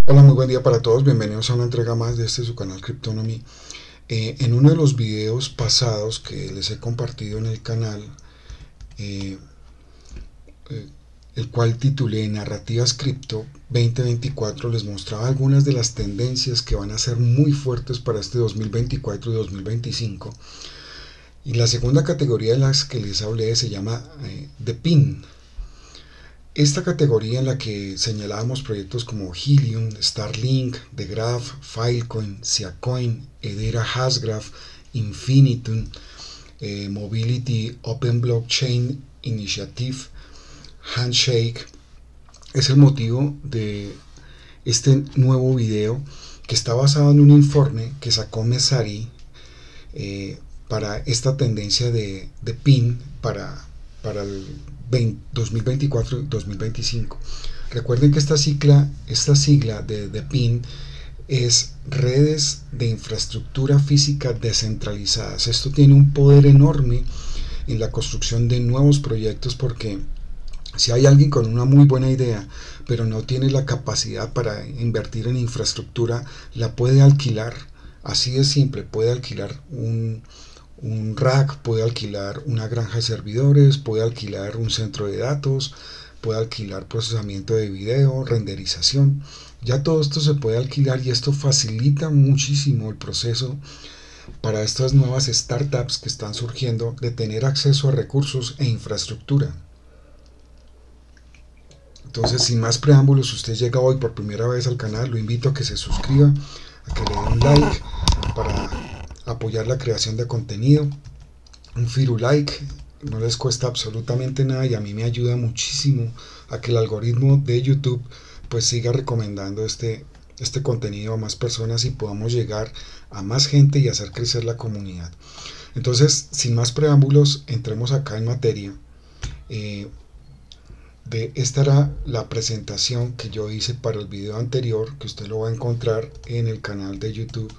Hola, muy buen día para todos, bienvenidos a una entrega más de su canal Cryptonomy. En uno de los videos pasados que les he compartido en el canal, eh, eh, el cual titulé Narrativas Cripto 2024, les mostraba algunas de las tendencias que van a ser muy fuertes para este 2024 y 2025. Y la segunda categoría de las que les hablé se llama The Pin. Esta categoría en la que señalábamos proyectos como Helium, Starlink, The Graph, Filecoin, Siacoin, Hedera Hashgraph, Infinitum, Mobility Open Blockchain Initiative, Handshake, es el motivo de este nuevo video que está basado en un informe que sacó Messari para esta tendencia de PIN para el 2024 y 2025. Recuerden que esta sigla de PIN es redes de infraestructura física descentralizadas. Esto tiene un poder enorme en la construcción de nuevos proyectos, porque si hay alguien con una muy buena idea pero no tiene la capacidad para invertir en infraestructura, la puede alquilar. Así de simple, puede alquilar un rack, puede alquilar una granja de servidores, puede alquilar un centro de datos, puede alquilar procesamiento de video, renderización. Ya todo esto se puede alquilar y esto facilita muchísimo el proceso para estas nuevas startups que están surgiendo de tener acceso a recursos e infraestructura. Entonces, sin más preámbulos, si usted llega hoy por primera vez al canal, lo invito a que se suscriba, a que le dé un like para apoyar la creación de contenido. Un firulike no les cuesta absolutamente nada y a mí me ayuda muchísimo a que el algoritmo de YouTube pues siga recomendando este contenido a más personas y podamos llegar a más gente y hacer crecer la comunidad. Entonces, sin más preámbulos, entremos acá en materia. Esta era la presentación que yo hice para el video anterior, que usted lo va a encontrar en el canal de YouTube.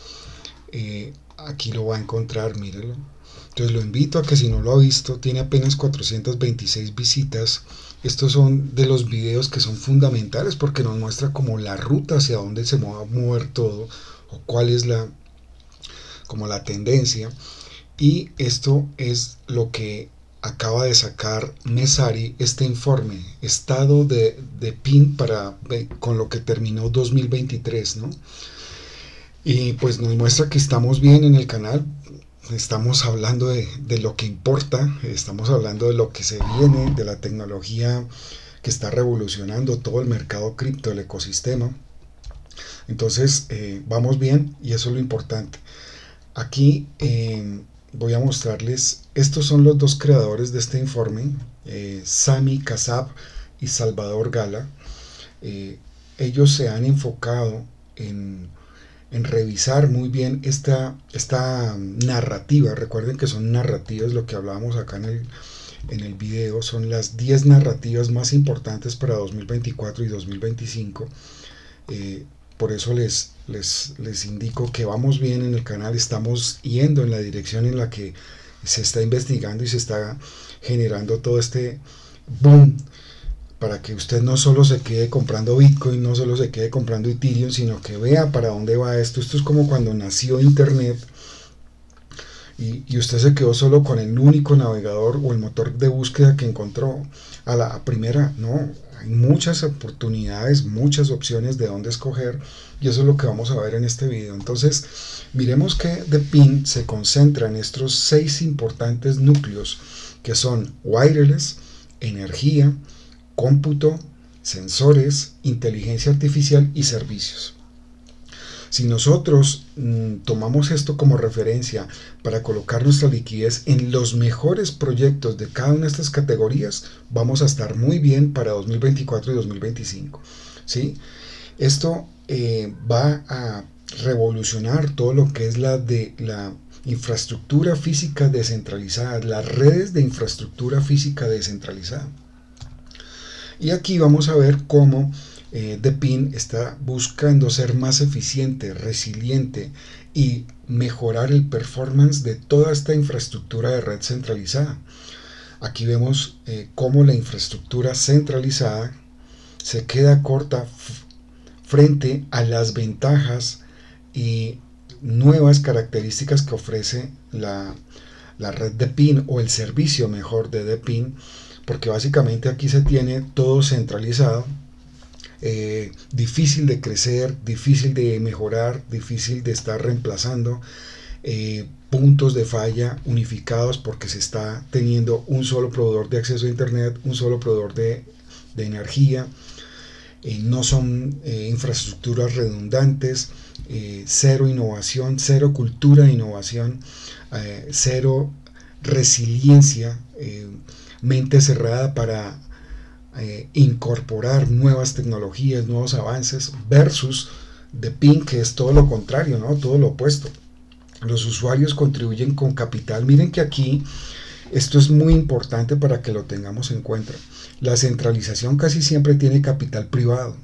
Aquí lo va a encontrar, mírelo. Entonces lo invito a que, si no lo ha visto, tiene apenas 426 visitas. Estos son de los videos que son fundamentales porque nos muestra como la ruta hacia dónde se va a mover todo, o cuál es como la tendencia. Y esto es lo que acaba de sacar Messari, este informe, estado de PIN con lo que terminó 2023, ¿no? Y pues nos muestra que estamos bien en el canal. Estamos hablando de lo que importa, estamos hablando de lo que se viene, de la tecnología que está revolucionando todo el mercado cripto, el ecosistema. Entonces vamos bien y eso es lo importante. Aquí voy a mostrarles, estos son los dos creadores de este informe, Sami Kassab y Salvador Gala. Ellos se han enfocado en revisar muy bien esta narrativa. Recuerden que son narrativas, lo que hablábamos acá en el video, son las 10 narrativas más importantes para 2024 y 2025. Por eso les indico que vamos bien en el canal, estamos yendo en la dirección en la que se está investigando y se está generando todo este boom, para que usted no solo se quede comprando Bitcoin, no solo se quede comprando Ethereum, sino que vea para dónde va esto. Esto es como cuando nació Internet y usted se quedó solo con el único navegador o el motor de búsqueda que encontró a la primera. No, hay muchas oportunidades, muchas opciones de dónde escoger, y eso es lo que vamos a ver en este video. Entonces, miremos que The Pin se concentra en estos 6 importantes núcleos, que son wireless, energía, cómputo, sensores, inteligencia artificial y servicios. Si nosotros tomamos esto como referencia para colocar nuestra liquidez en los mejores proyectos de cada una de estas categorías, vamos a estar muy bien para 2024 y 2025. ¿Sí? Esto va a revolucionar todo lo que es la infraestructura física descentralizada, las redes de infraestructura física descentralizada. Y aquí vamos a ver cómo The Pin está buscando ser más eficiente, resiliente y mejorar el performance de toda esta infraestructura de red centralizada. Aquí vemos cómo la infraestructura centralizada se queda corta frente a las ventajas y nuevas características que ofrece la red de PIN, o el servicio mejor de PIN, porque básicamente aquí se tiene todo centralizado, difícil de crecer, difícil de mejorar, difícil de estar reemplazando, puntos de falla unificados porque se está teniendo un solo proveedor de acceso a internet, un solo proveedor de energía, no son infraestructuras redundantes, cero innovación, cero cultura de innovación, cero resiliencia, mente cerrada para incorporar nuevas tecnologías, nuevos avances, versus de PIN, que es todo lo contrario, ¿no? Todo lo opuesto. Los usuarios contribuyen con capital. Miren que aquí esto es muy importante para que lo tengamos en cuenta. La centralización casi siempre tiene capital privado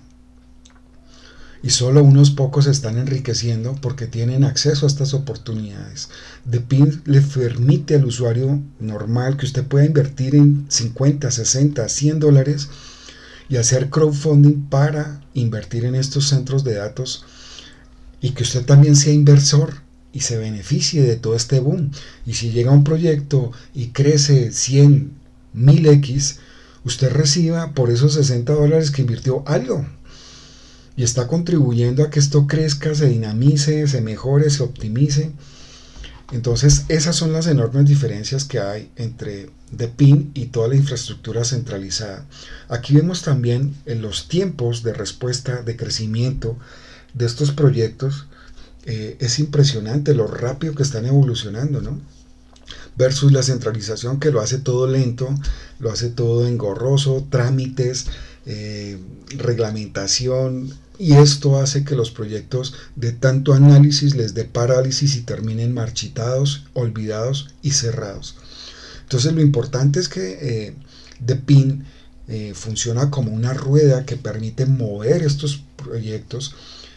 y solo unos pocos se están enriqueciendo porque tienen acceso a estas oportunidades. The PIN le permite al usuario normal que usted pueda invertir en 50, 60, 100 dólares y hacer crowdfunding para invertir en estos centros de datos, y que usted también sea inversor y se beneficie de todo este boom. Y si llega un proyecto y crece 100, 1000x, usted reciba por esos 60 dólares que invirtió algo. Y está contribuyendo a que esto crezca, se dinamice, se mejore, se optimice. Entonces esas son las enormes diferencias que hay entre The PIN y toda la infraestructura centralizada. Aquí vemos también en los tiempos de respuesta, de crecimiento de estos proyectos. Es impresionante lo rápido que están evolucionando, ¿no? Versus la centralización, que lo hace todo lento, lo hace todo engorroso, trámites, reglamentación, y esto hace que los proyectos de tanto análisis les dé parálisis y terminen marchitados, olvidados y cerrados. Entonces lo importante es que The PIN funciona como una rueda que permite mover estos proyectos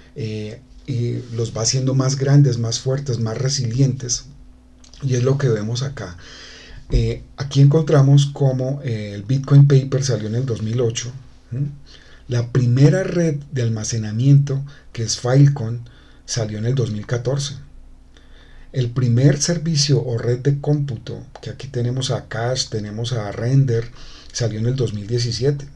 y los va haciendo más grandes, más fuertes, más resilientes, y es lo que vemos acá. Aquí encontramos como el Bitcoin Paper salió en el 2008. La primera red de almacenamiento, que es Filecoin, salió en el 2014. El primer servicio o red de cómputo, que aquí tenemos a Cache, tenemos a Render, salió en el 2017.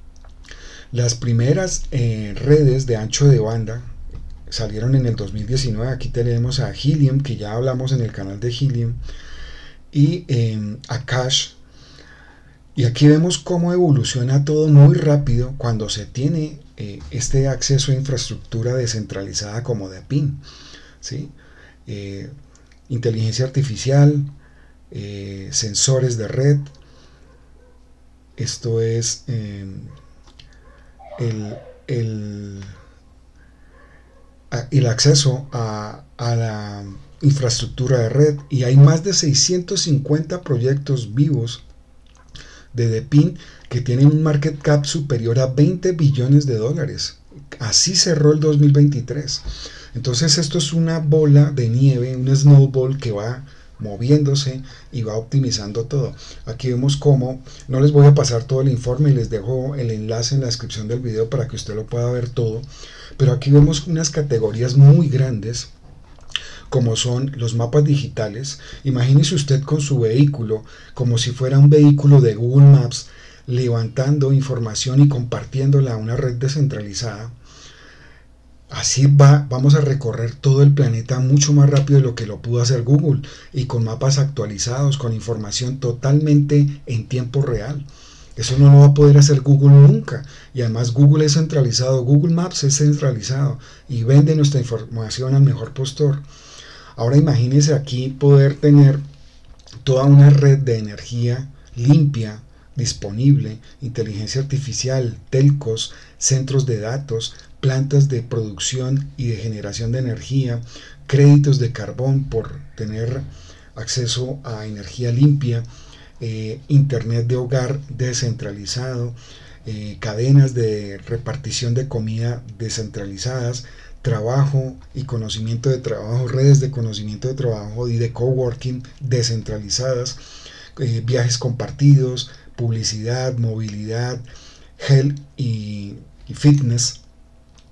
Las primeras redes de ancho de banda salieron en el 2019. Aquí tenemos a Helium, que ya hablamos en el canal de Helium, y a Cache. Y aquí vemos cómo evoluciona todo muy rápido cuando se tiene este acceso a infraestructura descentralizada como de PIN, ¿sí? Inteligencia artificial, sensores de red. Esto es el acceso a la infraestructura de red, y hay más de 650 proyectos vivos de The PIN que tienen un market cap superior a 20 billones de dólares. Así cerró el 2023. Entonces esto es una bola de nieve, un snowball que va moviéndose y va optimizando todo. Aquí vemos cómo, no les voy a pasar todo el informe, les dejo el enlace en la descripción del video para que usted lo pueda ver todo, pero aquí vemos unas categorías muy grandes, como son los mapas digitales. Imagínese usted con su vehículo como si fuera un vehículo de Google Maps, levantando información y compartiéndola a una red descentralizada. Así vamos a recorrer todo el planeta mucho más rápido de lo que lo pudo hacer Google, y con mapas actualizados, con información totalmente en tiempo real. Eso no lo va a poder hacer Google nunca. Y además Google es centralizado, Google Maps es centralizado y vende nuestra información al mejor postor. Ahora imagínense aquí poder tener toda una red de energía limpia, disponible, inteligencia artificial, telcos, centros de datos, plantas de producción y de generación de energía, créditos de carbón por tener acceso a energía limpia, internet de hogar descentralizado, cadenas de repartición de comida descentralizadas, trabajo y conocimiento de trabajo, redes de conocimiento de trabajo y de coworking descentralizadas, viajes compartidos, publicidad, movilidad, health y fitness,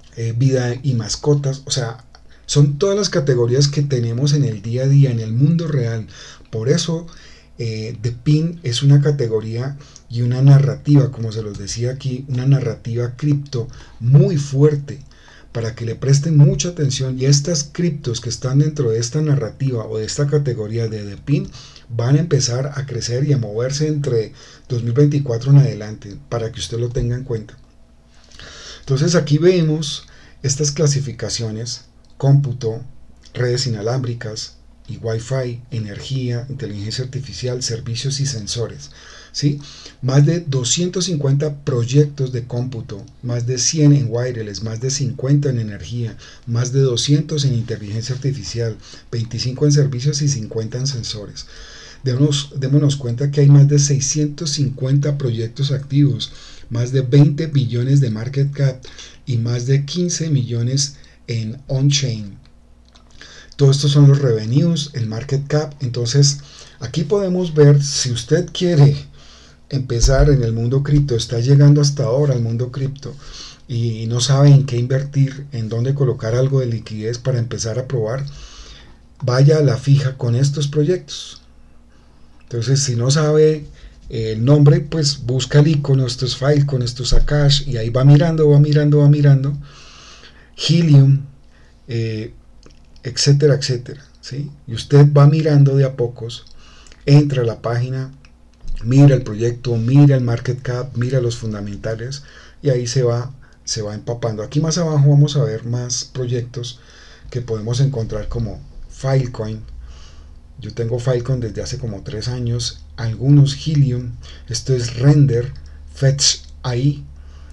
vida y mascotas, o sea, son todas las categorías que tenemos en el día a día, en el mundo real. Por eso The Pin es una categoría y una narrativa, como se los decía aquí, una narrativa cripto muy fuerte, para que le presten mucha atención, y estas criptos que están dentro de esta narrativa o de esta categoría de The Pin van a empezar a crecer y a moverse entre 2024 en adelante, para que usted lo tenga en cuenta. Entonces aquí vemos estas clasificaciones: cómputo, redes inalámbricas y Wi-Fi, energía, inteligencia artificial, servicios y sensores. ¿Sí? Más de 250 proyectos de cómputo, más de 100 en wireless, más de 50 en energía, más de 200 en inteligencia artificial, 25 en servicios y 50 en sensores. Démonos cuenta que hay más de 650 proyectos activos, más de 20 billones de market cap y más de 15 millones en on-chain. Todos estos son los revenues, el market cap. Entonces aquí podemos ver, si usted quiere empezar en el mundo cripto, está llegando hasta ahora al mundo cripto y no sabe en qué invertir, en dónde colocar algo de liquidez para empezar a probar, vaya a la fija con estos proyectos. Entonces, si no sabe el nombre, pues busca el icono, esto es Filecoin, esto es Akash, y ahí va mirando, Helium, etcétera, etcétera, ¿sí? Y usted va mirando de a pocos, entra a la página, mira el proyecto, mira el market cap, mira los fundamentales, y ahí se va empapando. Aquí más abajo vamos a ver más proyectos que podemos encontrar, como Filecoin. Yo tengo Filecoin desde hace como 3 años, algunos Helium, esto es Render, Fetch AI,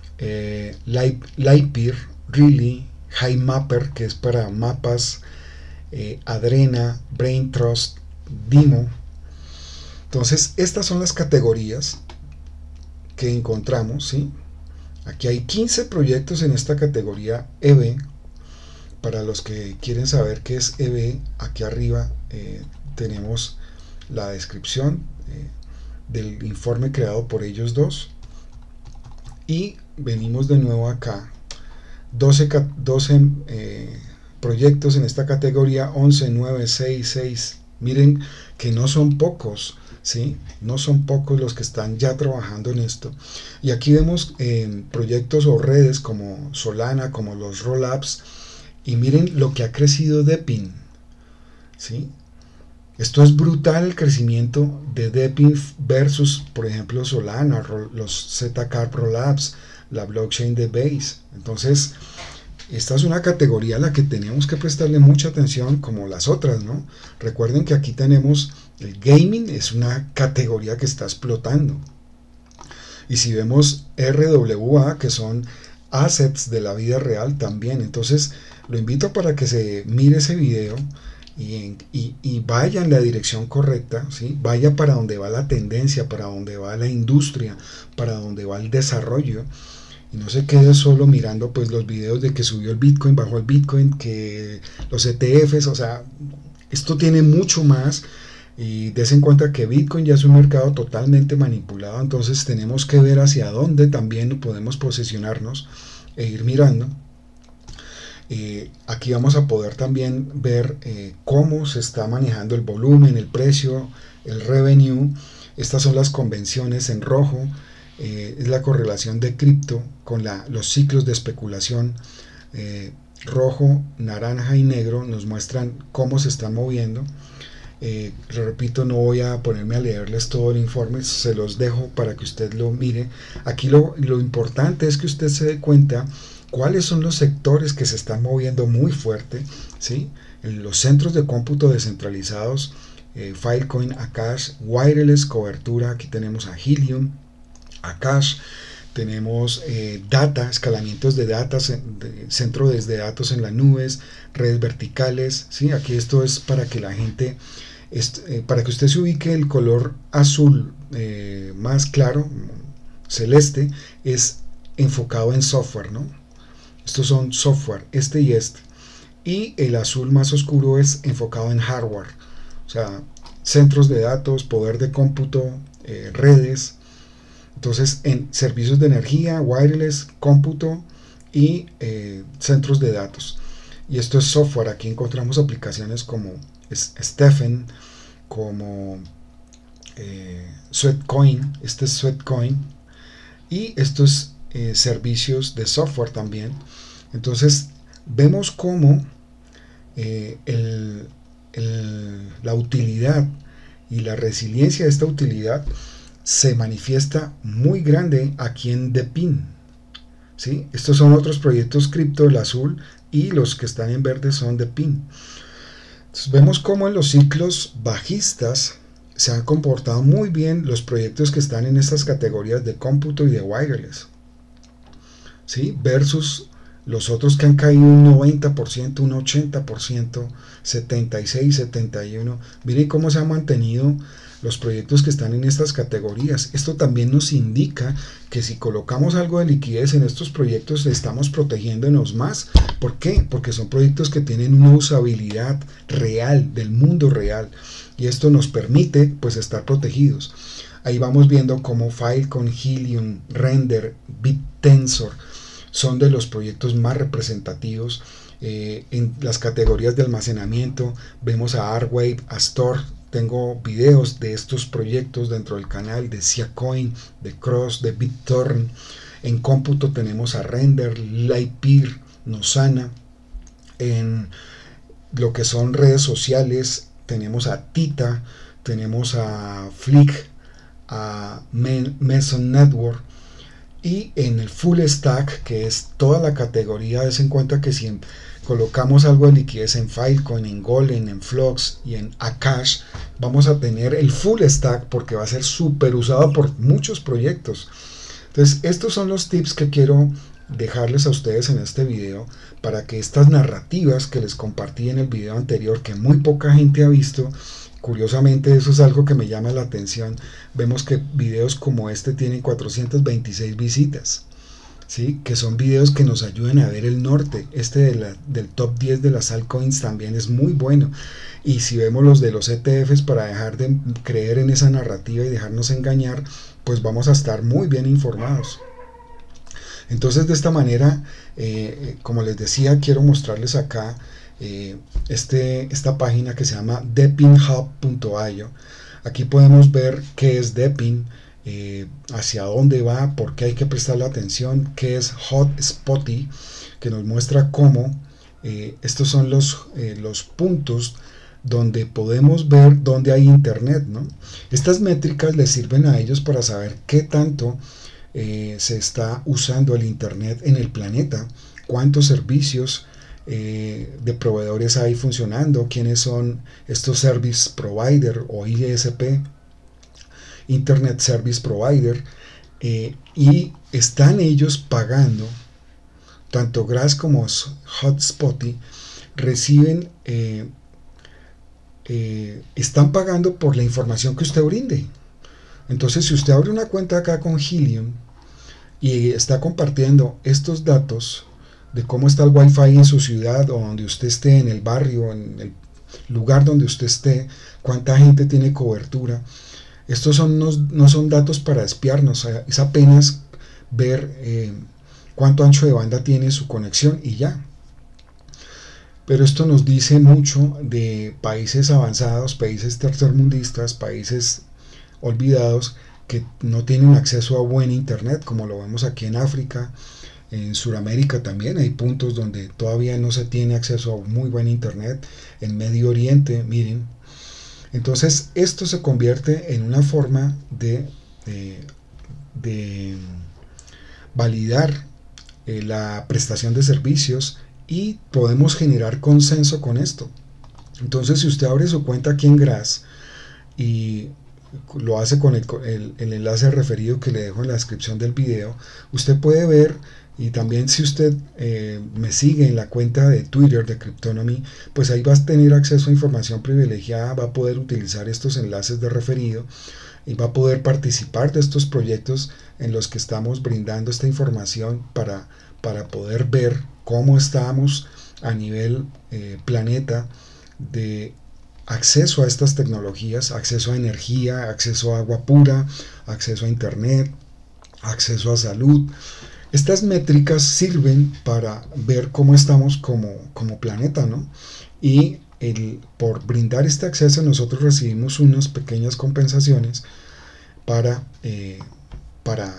Lightpeer, Really, HiMapper, que es para mapas, Adrena, Braintrust, Dimo. Entonces, estas son las categorías que encontramos, ¿sí? Aquí hay 15 proyectos en esta categoría EV. Para los que quieren saber qué es EV, aquí arriba tenemos la descripción del informe creado por ellos dos. Y venimos de nuevo acá. 12 proyectos en esta categoría, 11, 9, 6, 6. Miren que no son pocos, ¿sí? No son pocos los que están ya trabajando en esto. Y aquí vemos proyectos o redes como Solana, como los Rollups. Y miren lo que ha crecido DePIN, ¿sí? Esto es brutal, el crecimiento de DePIN versus, por ejemplo, Solana, los Zcash Rollups, la blockchain de Base. Entonces, esta es una categoría a la que tenemos que prestarle mucha atención, como las otras, ¿no? Recuerden que aquí tenemos el gaming, es una categoría que está explotando. Y si vemos RWA, que son assets de la vida real también. Entonces, lo invito para que se mire ese video y vaya en la dirección correcta, ¿sí? Vaya para donde va la tendencia, para donde va la industria, para donde va el desarrollo, y no se quede solo mirando pues los videos de que subió el Bitcoin, bajó el Bitcoin, que los ETFs. O sea, esto tiene mucho más, y des en cuenta que Bitcoin ya es un mercado totalmente manipulado. Entonces tenemos que ver hacia dónde también podemos posicionarnos e ir mirando. Aquí vamos a poder también ver cómo se está manejando el volumen, el precio, el revenue. Estas son las convenciones en rojo, es la correlación de cripto con los ciclos de especulación. Rojo, naranja y negro nos muestran cómo se están moviendo. Lo repito, no voy a ponerme a leerles todo el informe, se los dejo para que usted lo mire. Aquí lo importante es que usted se dé cuenta cuáles son los sectores que se están moviendo muy fuerte, ¿sí? En los centros de cómputo descentralizados, Filecoin, Akash, wireless, cobertura. Aquí tenemos a Helium, Akash. Tenemos data, escalamientos de datos, centro de datos en las nubes, redes verticales, ¿sí? Aquí esto es para que la gente, para que usted se ubique. El color azul más claro, celeste, es enfocado en software, ¿no? Estos son software, este y este. Y el azul más oscuro es enfocado en hardware, o sea, centros de datos, poder de cómputo, redes. Entonces, en servicios de energía, wireless, cómputo y centros de datos. Y esto es software. Aquí encontramos aplicaciones como Stephen, como Sweatcoin. Este es Sweatcoin, y estos servicios de software también. Entonces vemos cómo la utilidad y la resiliencia de esta utilidad se manifiesta muy grande aquí en DePIN, ¿sí? Estos son otros proyectos cripto, el azul, y los que están en verde son DePIN. Entonces vemos cómo en los ciclos bajistas se han comportado muy bien los proyectos que están en estas categorías de cómputo y de wireless, ¿sí? Versus los otros que han caído un 90%, un 80%, 76, 71. Miren cómo se han mantenido los proyectos que están en estas categorías. Esto también nos indica que si colocamos algo de liquidez en estos proyectos, estamos protegiéndonos más. ¿Por qué? Porque son proyectos que tienen una usabilidad real, del mundo real, y esto nos permite pues estar protegidos. Ahí vamos viendo cómo Filecoin, Helium, Render, BitTensor son de los proyectos más representativos. En las categorías de almacenamiento vemos a Arwave, a Store. Tengo videos de estos proyectos dentro del canal, de Siacoin, de Cross, de BitTorrent. En cómputo tenemos a Render, Lightpeer, Nosana. En lo que son redes sociales tenemos a Tita, tenemos a Flick, a Meson Network. Y en el full stack, que es toda la categoría, des en cuenta que si colocamos algo de liquidez en Filecoin, en Golem, en Flux y en Akash, vamos a tener el full stack, porque va a ser súper usado por muchos proyectos. Entonces estos son los tips que quiero dejarles a ustedes en este video, para que estas narrativas que les compartí en el video anterior, que muy poca gente ha visto, curiosamente eso es algo que me llama la atención. Vemos que videos como este tienen 426 visitas, ¿sí? Que son videos que nos ayudan a ver el norte. Este del top 10 de las altcoins también es muy bueno. Y si vemos los de los ETFs, para dejar de creer en esa narrativa y dejarnos engañar, pues vamos a estar muy bien informados. Entonces de esta manera, como les decía, quiero mostrarles acá esta página que se llama depinhub.io. Aquí podemos ver qué es DePIN, hacia dónde va, por qué hay que prestarle atención, qué es Hotspotty, que nos muestra cómo estos son los puntos donde podemos ver dónde hay internet, ¿no? Estas métricas les sirven a ellos para saber qué tanto se está usando el internet en el planeta, cuántos servicios de proveedores hay funcionando, quiénes son estos service provider o ISP, Internet Service Provider, y están ellos pagando, tanto Grass como Hotspotty reciben, están pagando por la información que usted brinde. Entonces si usted abre una cuenta acá con Helium y está compartiendo estos datos de cómo está el wifi en su ciudad, o donde usted esté, en el barrio, en el lugar donde usted esté, cuánta gente tiene cobertura, estos no son datos para espiarnos, es apenas ver cuánto ancho de banda tiene su conexión y ya. Pero esto nos dice mucho de países avanzados, países tercermundistas, países olvidados, que no tienen acceso a buen internet, como lo vemos aquí en África. En Sudamérica también hay puntos donde todavía no se tiene acceso a muy buen internet. En Medio Oriente, miren. Entonces esto se convierte en una forma de validar la prestación de servicios, y podemos generar consenso con esto. Entonces si usted abre su cuenta aquí en Grass y lo hace con el enlace referido que le dejo en la descripción del video, usted puede ver. Y también si usted me sigue en la cuenta de Twitter de Cryptonomy, pues ahí va a tener acceso a información privilegiada, va a poder utilizar estos enlaces de referido y va a poder participar de estos proyectos en los que estamos brindando esta información para poder ver cómo estamos a nivel planeta de acceso a estas tecnologías, acceso a energía, acceso a agua pura, acceso a internet, acceso a salud. Estas métricas sirven para ver cómo estamos como planeta, ¿no? Y por brindar este acceso nosotros recibimos unas pequeñas compensaciones para, para,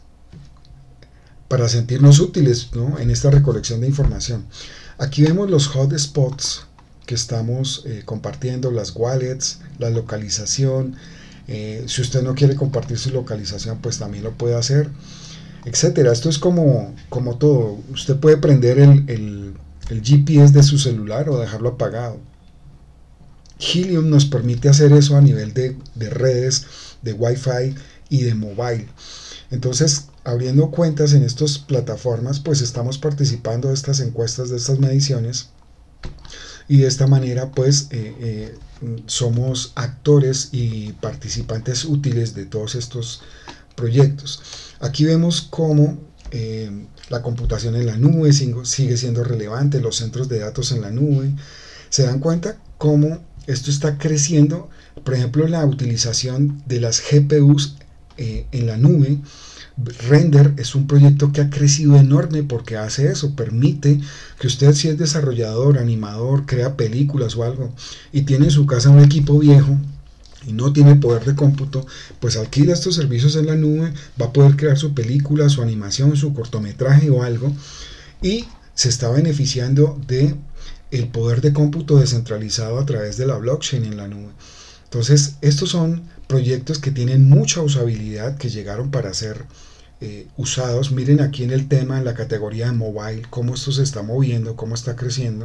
para sentirnos útiles, ¿no?, en esta recolección de información. Aquí vemos los hotspots que estamos compartiendo, las wallets, la localización. Si usted no quiere compartir su localización, pues también lo puede hacer, etcétera. Esto es como todo. Usted puede prender el GPS de su celular o dejarlo apagado. Helium nos permite hacer eso a nivel de redes, de Wi-Fi y de mobile. Entonces, abriendo cuentas en estas plataformas, pues estamos participando de estas encuestas, de estas mediciones, y de esta manera pues somos actores y participantes útiles de todos estos proyectos. Aquí vemos cómo la computación en la nube sigue siendo relevante, los centros de datos en la nube. Se dan cuenta cómo esto está creciendo. Por ejemplo, la utilización de las GPUs en la nube. Render es un proyecto que ha crecido enorme porque hace eso, permite que usted, si es desarrollador, animador, crea películas o algo y tiene en su casa un equipo viejo y no tiene poder de cómputo, pues alquila estos servicios en la nube, va a poder crear su película, su animación, su cortometraje o algo, y se está beneficiando de el poder de cómputo descentralizado a través de la blockchain en la nube. Entonces, estos son proyectos que tienen mucha usabilidad, que llegaron para ser usados. Miren aquí en el tema, en la categoría de mobile, cómo esto se está moviendo, cómo está creciendo.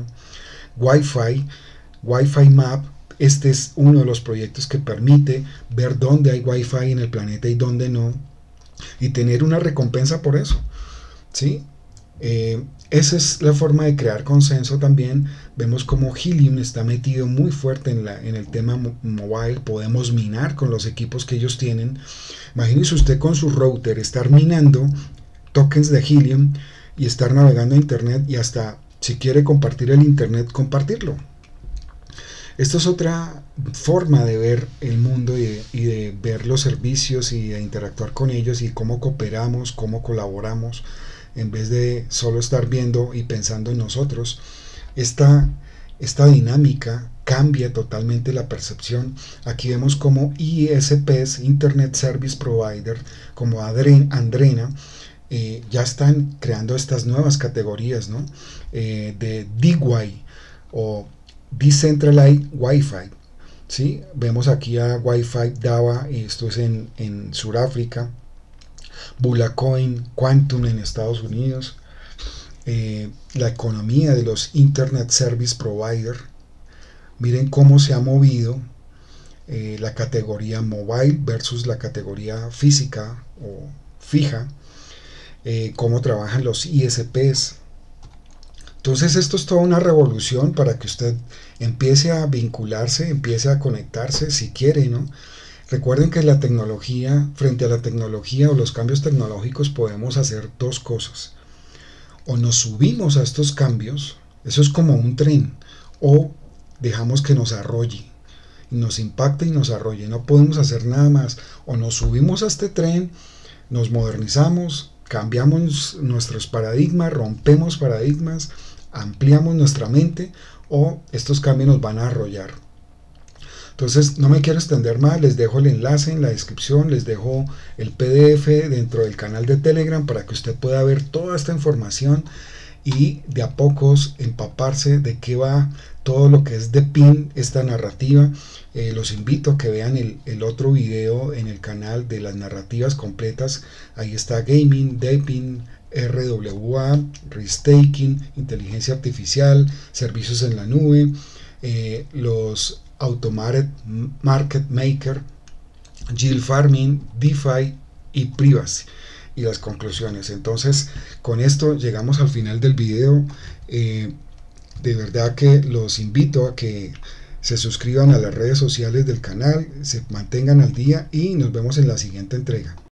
Wi-Fi Map, este es uno de los proyectos que permite ver dónde hay Wi-Fi en el planeta y dónde no, y tener una recompensa por eso, ¿sí? Esa es la forma de crear consenso también. Vemos como Helium está metido muy fuerte en el tema mobile. Podemos minar con los equipos que ellos tienen. Imagínese usted con su router estar minando tokens de Helium y estar navegando a internet, y hasta si quiere compartir el internet, compartirlo. Esto es otra forma de ver el mundo y de ver los servicios y de interactuar con ellos, y cómo cooperamos, cómo colaboramos, en vez de solo estar viendo y pensando en nosotros. Esta dinámica cambia totalmente la percepción. Aquí vemos como ISPs, Internet Service Provider, como Andrena, ya están creando estas nuevas categorías, ¿no? De DWI o Decentralized Wi-Fi. ¿Sí? Vemos aquí a Wi-Fi DAWA, esto es en Sudáfrica. Bulacoin, Quantum en Estados Unidos. La economía de los Internet Service Provider. Miren cómo se ha movido la categoría mobile versus la categoría física o fija. Cómo trabajan los ISPs. Entonces esto es toda una revolución para que usted empiece a vincularse, empiece a conectarse si quiere, ¿no? Recuerden que la tecnología, frente a la tecnología o los cambios tecnológicos, podemos hacer dos cosas. O nos subimos a estos cambios, eso es como un tren, o dejamos que nos arrolle, y nos impacte y nos arrolle. No podemos hacer nada más. O nos subimos a este tren, nos modernizamos, cambiamos nuestros paradigmas, rompemos paradigmas, ampliamos nuestra mente, o estos cambios nos van a arrollar. Entonces, no me quiero extender más, les dejo el enlace en la descripción, les dejo el PDF dentro del canal de Telegram para que usted pueda ver toda esta información y de a pocos empaparse de qué va todo lo que es DePIN, esta narrativa. Los invito a que vean el otro video en el canal de las narrativas completas. Ahí está Gaming, DePIN, RWA, Restaking, inteligencia artificial, servicios en la nube, los Automated Market Maker, Yield Farming, DeFi y Privacy, y las conclusiones. Entonces, con esto llegamos al final del video. De verdad que los invito a que se suscriban a las redes sociales del canal, se mantengan al día, y nos vemos en la siguiente entrega.